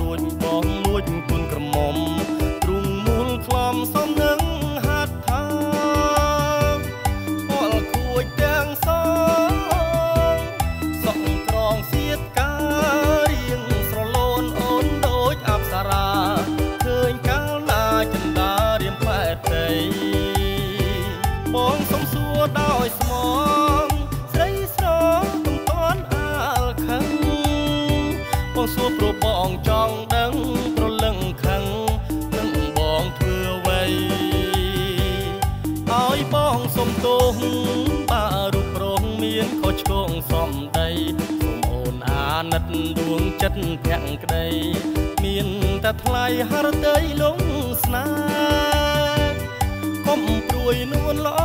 រួចបងលួចគុនក្រមុំទ្រុងមូលខ្លំសំនឹងហាត់ថាពលគួចទាំងសងសក់ក្រងសៀតការៀងស្រលូនអូនដូចអប្សរាឃើញកាលណាចិន្តារៀមផ្លែតីបងសុំសួរដោយស្មងស្រីស្រកំតាន់អាលខឹងបងសួរព្រោះបងចង់ដឹងប្រលឹងខឹងនឹងបងធ្វើអ្វីឲ្យបងសុំទោសបារូបរងមានខុសឆ្គងសំដីសូមអូនអាណិតដួងចិត្តភក្តីមានតែថ្លៃហរតីលងស្នេហ៍កុំព្រួយនួនល្អ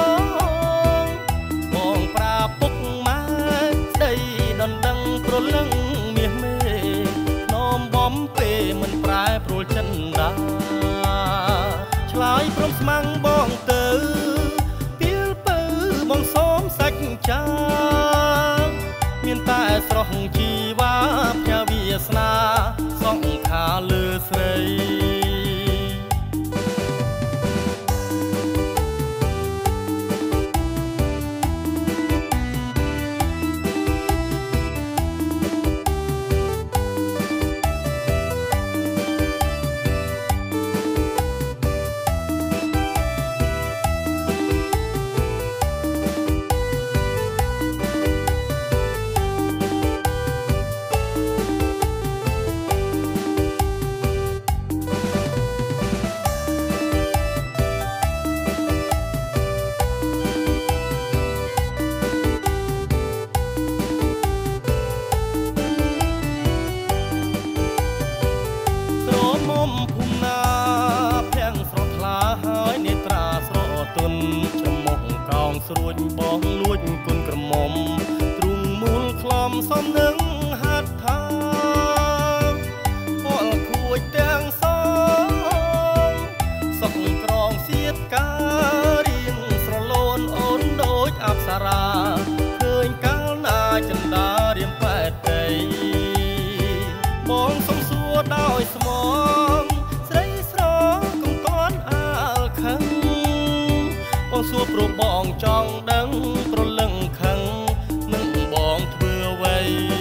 បងប្រាពុកម៉ែស្ដីដណ្ដឹងប្រលឹងមាសមេនោមបំពេមិនប្រែប្រួលចិនដាឆ្លើយព្រមស្មាំងបងទៅពីលពៅបងសូមសាច់ចាមានតែស្រស់ជីវ៉ាផ្ញើវាសនាសង្ខារលើស្រីស្រួចបងលួចគុនក្រមុំទ្រុងមូលខ្លំសំនឹងហាត់ថាពលគួចទាំងសងសក់ក្រងសៀតការៀងស្រលូនអូនដូចអប្សរាឃើញកាលណាចិន្តារៀមប៉ែតីបងសុំសួរដោយស្មងស្រីស្រកុំតាន់អាលខឹងបងសួរព្រោះបងចង់ដឹងប្រលឹងខឹងនឹងបងធ្វើអ្វី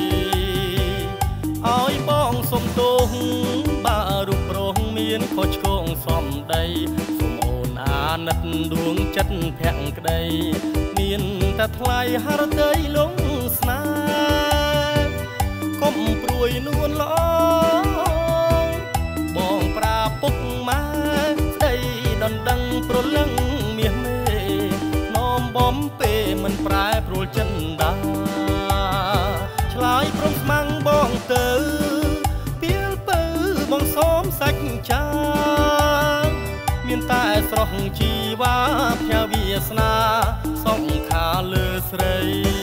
ឲ្យបងសុំទោសបារូបរងមានខុសឆ្គងសំដីសូមអូនអាណិតដួងចិត្តភក្តីមានតែថ្លៃហរតីលងស្នេហ៍កុំព្រួយនួនល្អបងប្រាពុកម៉ែស្ដីដណ្ដឹងប្រលឹងមាសមេបំពេមិនប្រែប្រួលចិនដាឆ្លើយព្រមស្មាំងបងទៅពីលពៅបងសូមសាច់ចាមានតែស្រស់ជីវ៉ាផ្ញើវាសនាសង្ខារលើស្រី